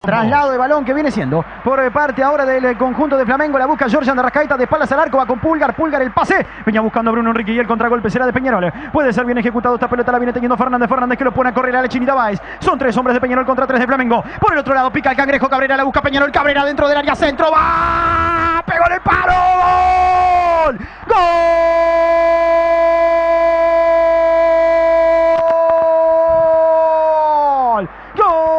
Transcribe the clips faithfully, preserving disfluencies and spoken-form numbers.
Traslado de balón que viene siendo por parte ahora del conjunto de Flamengo. La busca Georgian de Arrascaeta, de espaldas al arco, va con Pulgar, Pulgar el pase. Venía buscando a Bruno Enrique y el contragolpe será de Peñarol. Puede ser bien ejecutado esta pelota, la viene teniendo Fernández. Fernández que lo pone a correr a la Chinita Báez. Son tres hombres de Peñarol contra tres de Flamengo. Por el otro lado pica el Cangrejo Cabrera, la busca Peñarol. Cabrera dentro del área centro, va, pegó en el palo. ¡Gol! ¡Gol! ¡Gol!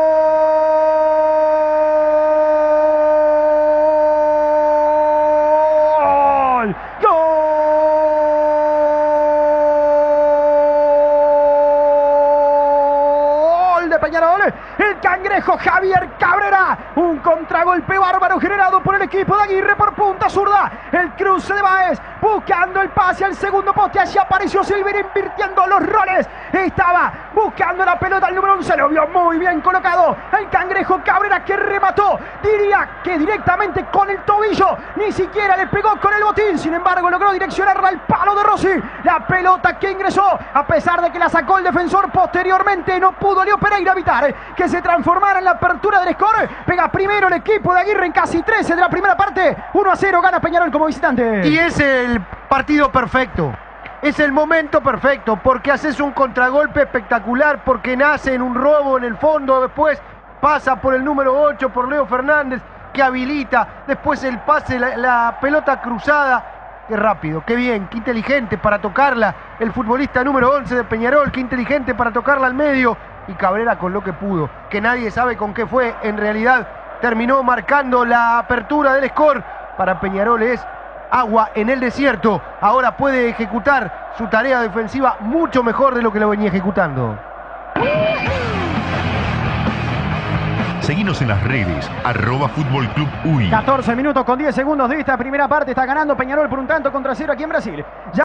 De Peñarol, el Cangrejo Javier Cabrera, un contragolpe bárbaro generado por el equipo de Aguirre por punta zurda, el cruce de Báez buscando el pase al segundo poste, allí apareció Silver invirtiendo los roles, estaba buscando la pelota al número once, lo vio muy bien colocado el Cangrejo Cabrera que remató, diría que directamente con el tobillo, ni siquiera le pegó con el botín, sin embargo logró direccionarla al palo de Rossi, la pelota que ingresó, a pesar de que la sacó el defensor posteriormente, no pudo Leo Pereira evitar que se transformara en la apertura del score. Pega primero el equipo de Aguirre en casi trece de la primera parte. uno a cero gana Peñarol como visitante. Y es el partido perfecto. Es el momento perfecto porque haces un contragolpe espectacular, porque nace en un robo en el fondo, después pasa por el número ocho, por Leo Fernández, que habilita, después el pase, la, la pelota cruzada. Qué rápido, qué bien, qué inteligente para tocarla el futbolista número once de Peñarol, qué inteligente para tocarla al medio. Y Cabrera con lo que pudo, que nadie sabe con qué fue, en realidad terminó marcando la apertura del score. Para Peñarol es agua en el desierto, ahora puede ejecutar su tarea defensiva mucho mejor de lo que lo venía ejecutando. Seguinos en las redes, arroba Fútbol Club U I. catorce minutos con diez segundos de esta primera parte, está ganando Peñarol por un tanto contra cero aquí en Brasil. Ya